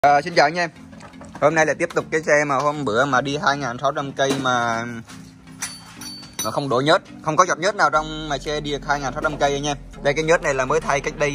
Xin chào anh em. Hôm nay lại tiếp tục cái xe mà hôm bữa mà đi 2.600 cây mà không đổ nhớt, không có giọt nhớt nào trong mà xe đi 2.600 cây anh em. Đây cái nhớt này là mới thay cách đây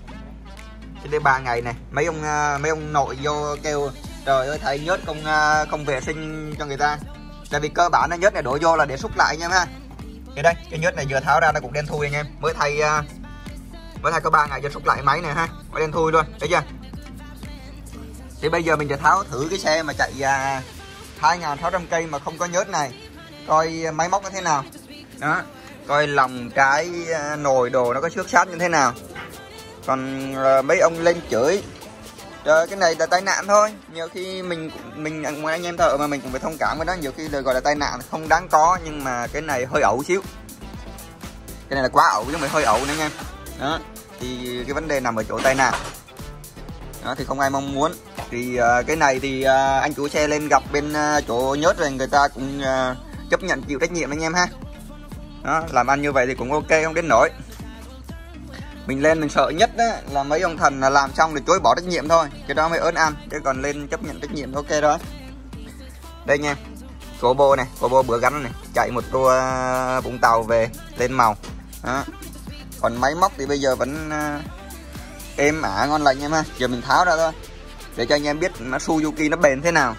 3 ngày này. Mấy ông nội vô kêu trời ơi thay nhớt không vệ sinh cho người ta. Tại vì cơ bản là nhớt này đổ vô là để xúc lại anh em ha. Thì đây, cái nhớt này vừa tháo ra nó cũng đen thui anh em. Mới thay có 3 ngày cho xúc lại máy này ha. Mới đen thui luôn, thấy chưa? Thì bây giờ mình sẽ tháo thử cái xe mà chạy 2.600 cây mà không có nhớt này, coi máy móc nó thế nào đó, coi lòng cái nồi đồ nó có xước sát như thế nào. Còn mấy ông lên chửi trời, cái này là tai nạn thôi. Nhiều khi mình anh em thợ mà mình cũng phải thông cảm với đó. Nhiều khi lời gọi là tai nạn không đáng có, nhưng mà cái này hơi ẩu xíu. Cái này là quá ẩu chứ không phải hơi ẩu nữa anh em đó. Thì cái vấn đề nằm ở chỗ tai nạn đó, thì không ai mong muốn. Thì cái này thì anh chủ xe lên gặp bên chỗ nhớt rồi người ta cũng chấp nhận chịu trách nhiệm anh em ha đó, làm ăn như vậy thì cũng ok, không đến nổi. Mình lên mình sợ nhất đó là mấy ông thần là làm xong thì chối bỏ trách nhiệm thôi, cái đó mới ớn ăn, chứ còn lên chấp nhận trách nhiệm ok đó. Đây nha, Cobo này, Cobo bữa gắn này, chạy một tour Vũng Tàu về lên màu đó. Còn máy móc thì bây giờ vẫn êm ả ngon lành em ha. Giờ mình tháo ra thôi để cho anh em biết nó Suzuki nó bền thế nào.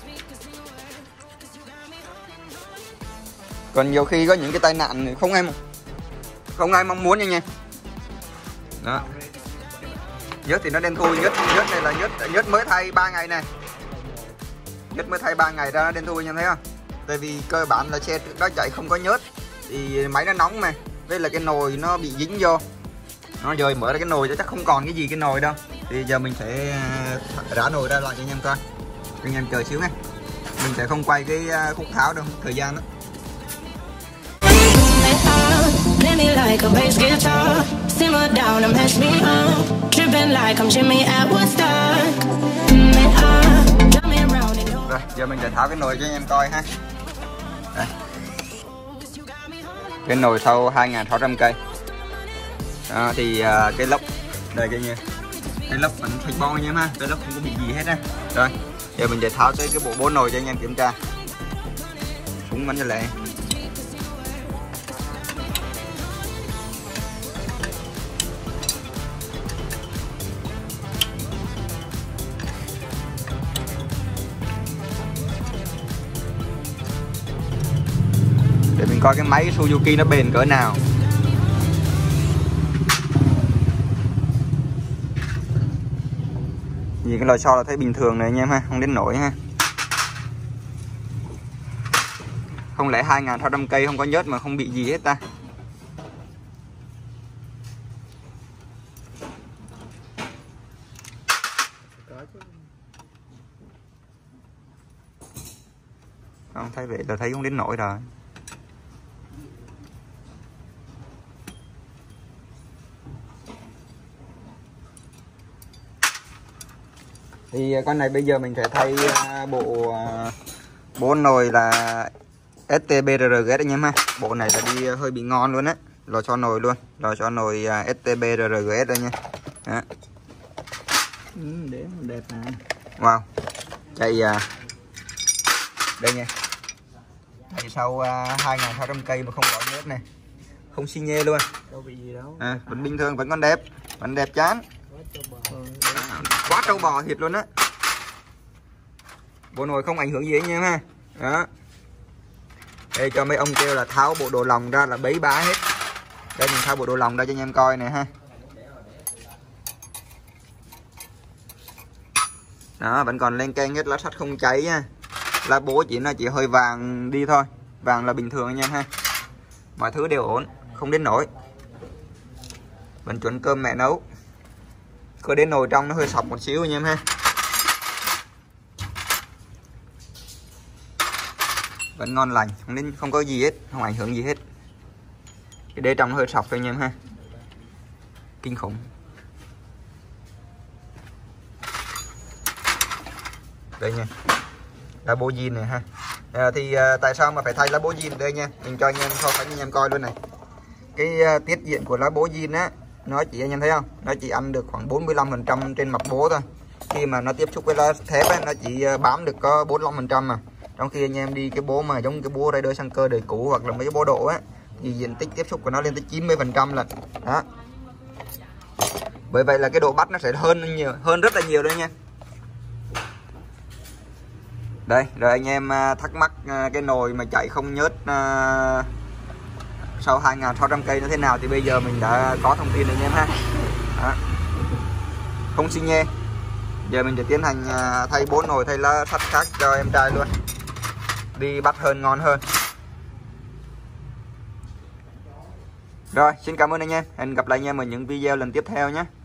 Còn nhiều khi có những cái tai nạn không ai mong muốn nha anh em đó. Nhớt thì nó đen thui, nhớt này là nhớt mới thay 3 ngày này, nhớt mới thay 3 ngày ra nó đen thui anh em thấy không? Tại vì cơ bản là xe trước đó chạy không có nhớt thì máy nó nóng mà, đây là cái nồi nó bị dính vô nó, rồi mở ra cái nồi chắc không còn cái gì cái nồi đâu. Thì giờ mình sẽ rã nồi ra lại cho anh em coi. Anh em chờ xíu nha, mình sẽ không quay cái khúc tháo đâu, thời gian đó. Rồi giờ mình sẽ tháo cái nồi cho anh em coi ha. Đây. Cái nồi sau 2.600 cây đó, thì cái lốc đây cái như cái lốc vẫn sạch bon anh em ha, cái lốc không có bị gì hết á. Rồi giờ mình sẽ tháo tới cái bộ bố nồi cho anh em kiểm tra. Súng bắn cho lẹ. Để mình coi cái máy Suzuki nó bền cỡ nào. Vì cái lò xo là thấy bình thường này anh em ha, không đến nổi ha. Không lẽ 2.600 cây không có nhớt mà không bị gì hết ta? Không, thấy vậy là thấy không đến nổi rồi. Thì con này bây giờ mình phải thay bộ bố nồi là STB-RRGS anh em ha. Bộ này là đi hơi bị ngon luôn á, lò xo nồi luôn, lò xo nồi STB-RRGS đây nha đó. Để đẹp này. Wow, chạy đây nha, chạy sau 2.600 cây mà không bỏ nhớt này, không xi nhê luôn. Đâu bị gì đâu. Vẫn bình thường, vẫn còn đẹp, vẫn đẹp chán. Quá trâu bò thiệt luôn á. Bộ nồi không ảnh hưởng gì anh em ha đó. Đây cho mấy ông kêu là tháo bộ đồ lòng ra là bấy bá hết. Đây mình tháo bộ đồ lòng ra cho anh em coi này ha. Đó, vẫn còn lên keng hết, lá sắt không cháy nha. Lá bố chỉ hơi vàng đi thôi, vàng là bình thường anh em ha. Mọi thứ đều ổn, không đến nổi. Vẫn chuẩn cơm mẹ nấu. Cứ đến nồi trong nó hơi sọc một xíu anh em ha. Vẫn ngon lành, không có gì hết, không ảnh hưởng gì hết. Cái đế trong nó hơi sọc thôi anh em ha. Kinh khủng. Đây nha, lá bố zin này ha. Thì tại sao mà phải thay lá bố zin đây nha, mình cho anh em so sánh anh em coi luôn này. Cái tiết diện của lá bố zin á, nó chỉ anh em thấy không, nó chỉ ăn được khoảng 45% trên mặt bố thôi. khi mà nó tiếp xúc với lá thép ấy, nó chỉ bám được có 45% mà. Trong khi anh em đi cái bố mà giống cái bố Raider Sanker đời cũ hoặc là mấy cái bố độ á thì diện tích tiếp xúc của nó lên tới 90% lần đó. Bởi vậy là cái độ bắt nó sẽ hơn rất là nhiều đấy nha. Đây rồi anh em thắc mắc cái nồi mà chạy không nhớt sau 2600 cây nó thế nào thì bây giờ mình đã có thông tin rồi anh em ha. Đó. Không xi nhê. Giờ mình sẽ tiến hành thay 4 nồi thay lá sắt khác cho em trai luôn, đi bắt hơn ngon hơn. Rồi xin cảm ơn anh em, hẹn gặp lại anh em ở những video lần tiếp theo nhé.